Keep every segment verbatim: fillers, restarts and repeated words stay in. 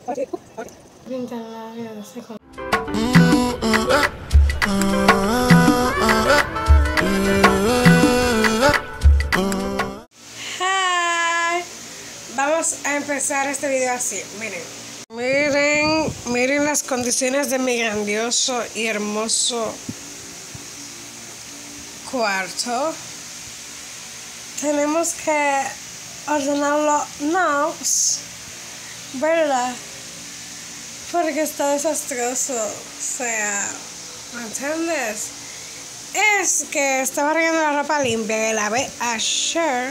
Hi. Vamos a empezar este video así, miren. Miren, miren las condiciones de mi grandioso y hermoso cuarto. Tenemos que ordenarlo now, ¿verdad? Porque está desastroso. O sea, ¿me entiendes? Es que estaba regando la ropa limpia que lavé ayer.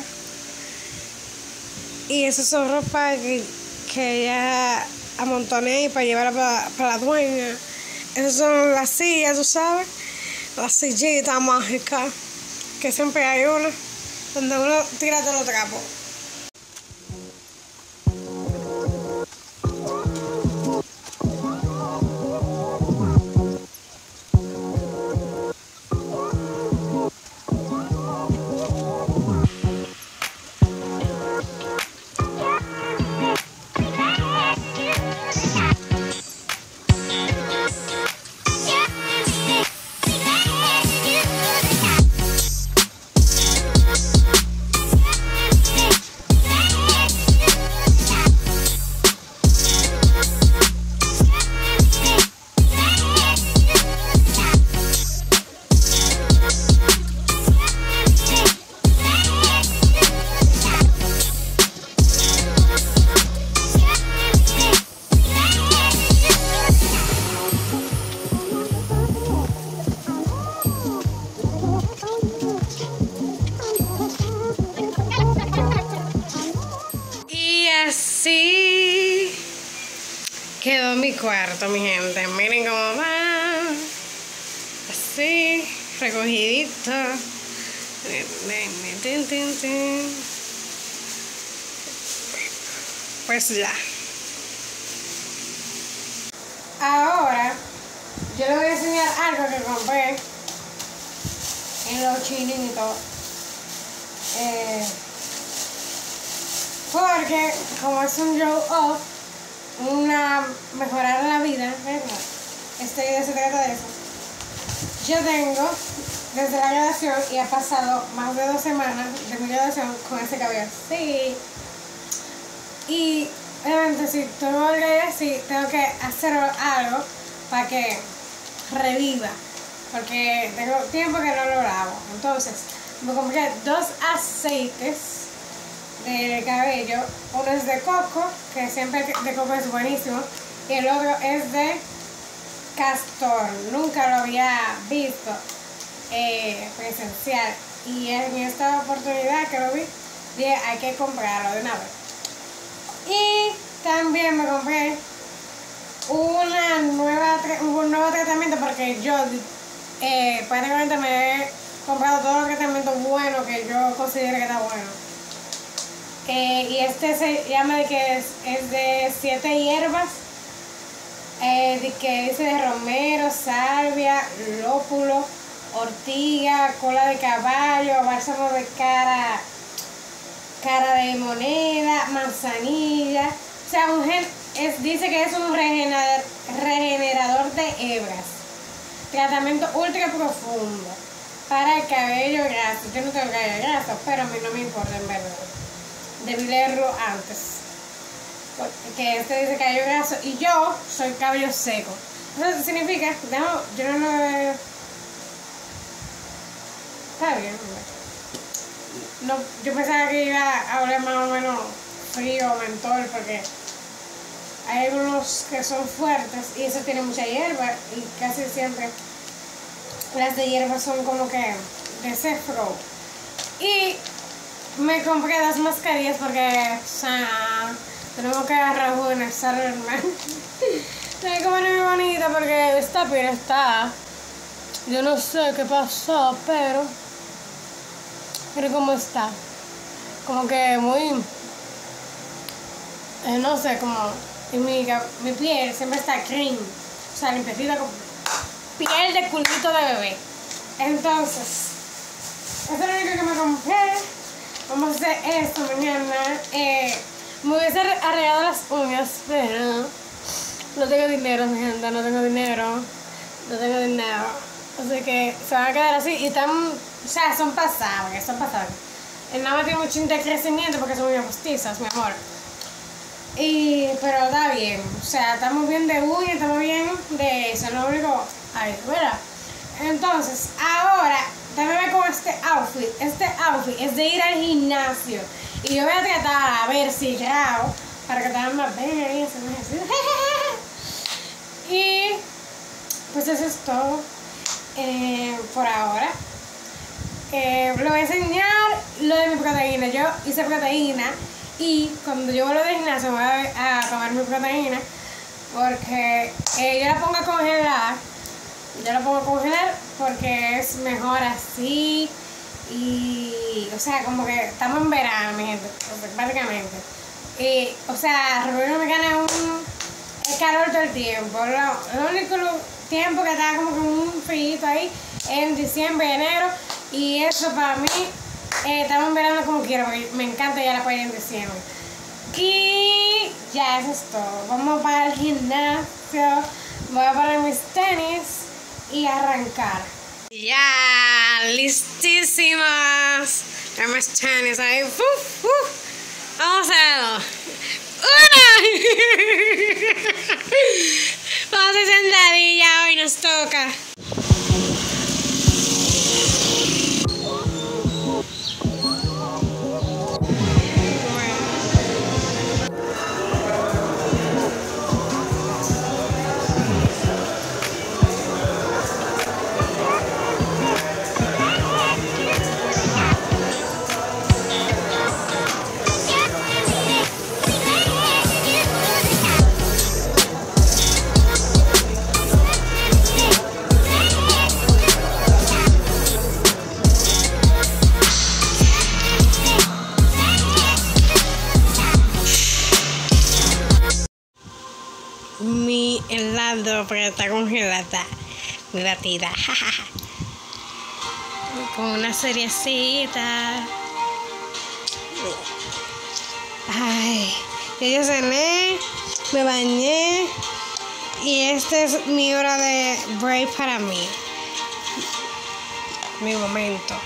Y esa es ropa que, que ya amontoné ahí para llevarla para, para la dueña. Esas son las sillas, tú sabes. La sillita mágica. Que siempre hay una. Donde uno tira todos los trapos. Así quedó mi cuarto, mi gente. Miren cómo va. Así, recogidito. Pues ya. Ahora, yo les voy a enseñar algo que compré en los chinitos. Eh... Porque como es un show off, una mejorar la vida, ¿verdad? Este video se trata de eso. Yo tengo desde la graduación y ha pasado más de dos semanas de mi graduación con ese cabello así. Y obviamente si tengo el cabello así, tengo que hacer algo para que reviva. Porque tengo tiempo que no lo lavo. Entonces, me compré dos aceites de cabello. Uno es de coco, que siempre de coco es buenísimo, y el otro es de castor. Nunca lo había visto eh, presencial, y en esta oportunidad que lo vi, dije hay que comprarlo de una vez. Y también me compré una nueva, un nuevo tratamiento, porque yo eh, prácticamente me he comprado todos los tratamientos buenos que yo considero que está bueno. Eh, y este se llama de que es, es de siete hierbas, eh, de que dice de romero, salvia, lópulo, ortiga, cola de caballo, bálsamo de cara, cara de moneda, manzanilla. O sea, un gen, es, dice que es un regenerador, regenerador de hebras. Tratamiento ultra profundo para el cabello graso. Yo no tengo cabello graso, pero a mí no me importa en verdad. Debí leerlo antes, porque este dice cabello graso y yo soy cabello seco. Eso significa, no, yo no lo veo. Está bien, no, yo pensaba que iba a oler más o menos frío o mentol, porque hay algunos que son fuertes y eso tiene mucha hierba, y casi siempre las de hierba son como que de cefro. Y me compré dos mascarillas porque, o sea, tenemos que rejuvenecerme. Tiene que poner muy bonita porque esta piel está, yo no sé qué pasó, pero pero cómo está, como que muy, eh, no sé, como, y mi, mi piel siempre está clean, o sea, limpiecita, como piel de culito de bebé. Entonces, eso es lo único que me compré. Vamos a hacer esto mañana. Eh, me hubiese arreglado las uñas, pero no tengo dinero, mi gente, no tengo dinero. No tengo dinero. Así que se van a quedar así y están, o sea, son pasables, son pasables. El nada más tiene mucho de crecimiento porque son muy postizas, mi amor. Y, pero está bien, o sea, estamos bien de uña, estamos bien de eso, no lo único, ay, ¿verdad? Entonces, ahora, también ve con este outfit, este outfit es de ir al gimnasio. Y yo voy a tratar a ver si grabo, para que tengan más bello y eso, y, pues eso es todo, eh, por ahora. Eh, lo voy a enseñar lo de mi proteína. Yo hice proteína y cuando yo vuelvo de gimnasio voy a, a comer mi proteína porque eh, yo la pongo a congelar. Yo la pongo a congelar porque es mejor así y, o sea, como que estamos en verano, mi gente, básicamente. Y, o sea, República Dominicana es un es calor todo el tiempo. Lo, lo único tiempo que está como con un frío ahí es en diciembre y enero. Y eso para mí, eh, estamos en verano como quiero, porque me encanta ya la playa en diciembre. Y ya eso es todo. Vamos para el gimnasio, voy a poner mis tenis y arrancar. Ya, listísimas. Mis tenis ahí. Uf, uf. Vamos a hacerlo. ¡Una! Vamos a hacer sentadilla, hoy nos toca. Mi helado, porque está congelada, mi batida, con una seriecita. Ay, yo ya cené, me bañé y esta es mi hora de break para mí, mi momento.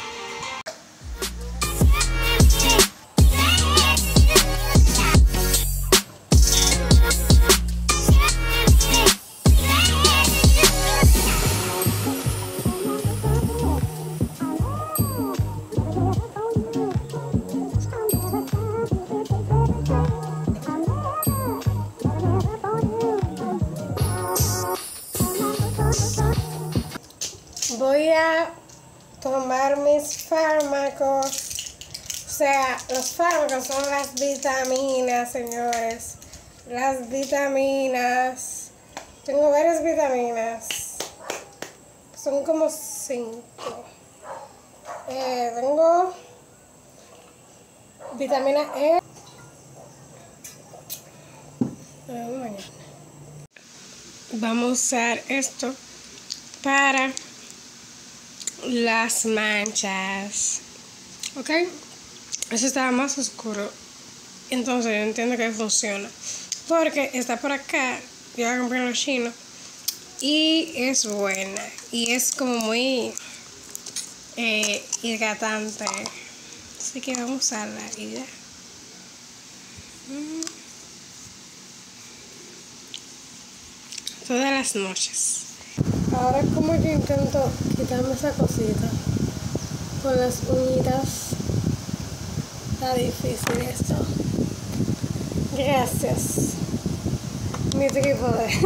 Voy a tomar mis fármacos, o sea, los fármacos son las vitaminas, señores, las vitaminas, tengo varias vitaminas, son como cinco, eh, tengo vitamina E, vamos a usar esto para las manchas, ok, eso estaba más oscuro, entonces yo entiendo que funciona porque está por acá, yo la compré en los chinos y es buena y es como muy eh, hidratante, así que vamos a usarla y ya. mm. Todas las noches. Ahora como yo intento quitarme esa cosita con las uñitas, está difícil esto. Gracias, mi trípode.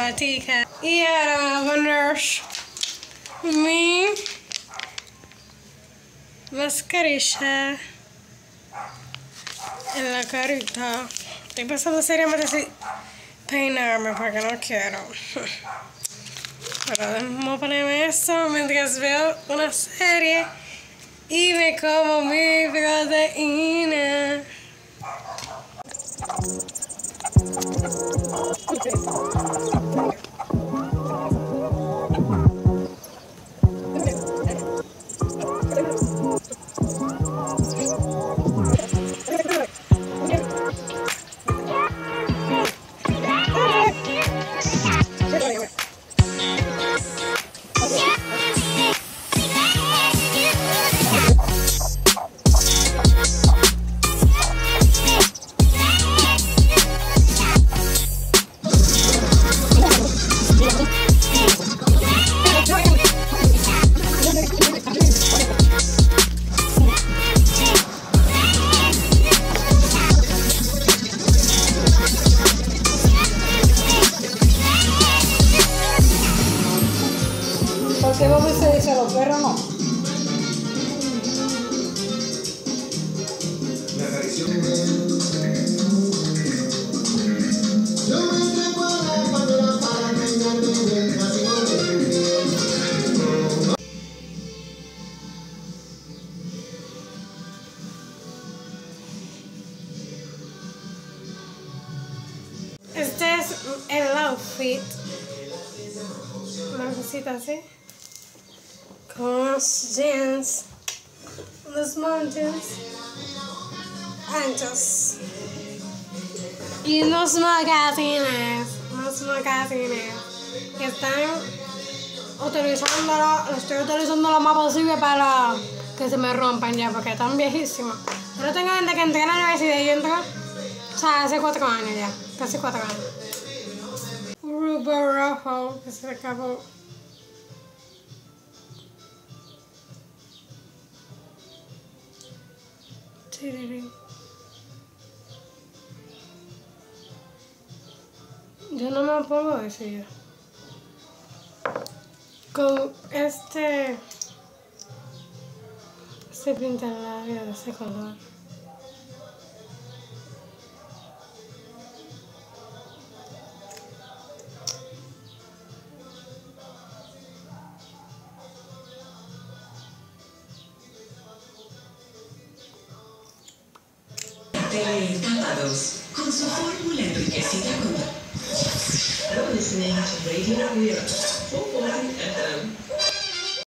batica. Y ahora me voy a poner mi mascarilla en la carita. Estoy pensando seriamente si peinarme porque no quiero. Pero vamos a ponerme esto mientras veo una serie y me como mi proteína. ¿Por qué vos se dice a los perros no? Este es el outfit. Una cosita así. Con los jeans, los mountains, anchos. Y unos magazines, unos magazines que están utilizándolo, lo estoy utilizando lo más posible para que se me rompan ya, porque están viejísimos. Yo no tengo desde que entré a la universidad y yo entré, o sea, hace cuatro años ya, casi cuatro años. Rubber Ruffle, que se acabó. Yo no me pongo decir con este este pintalabios de ese color. Encantados con su fórmula enriquecida con... You're listening to Radio Weird, four forty F M.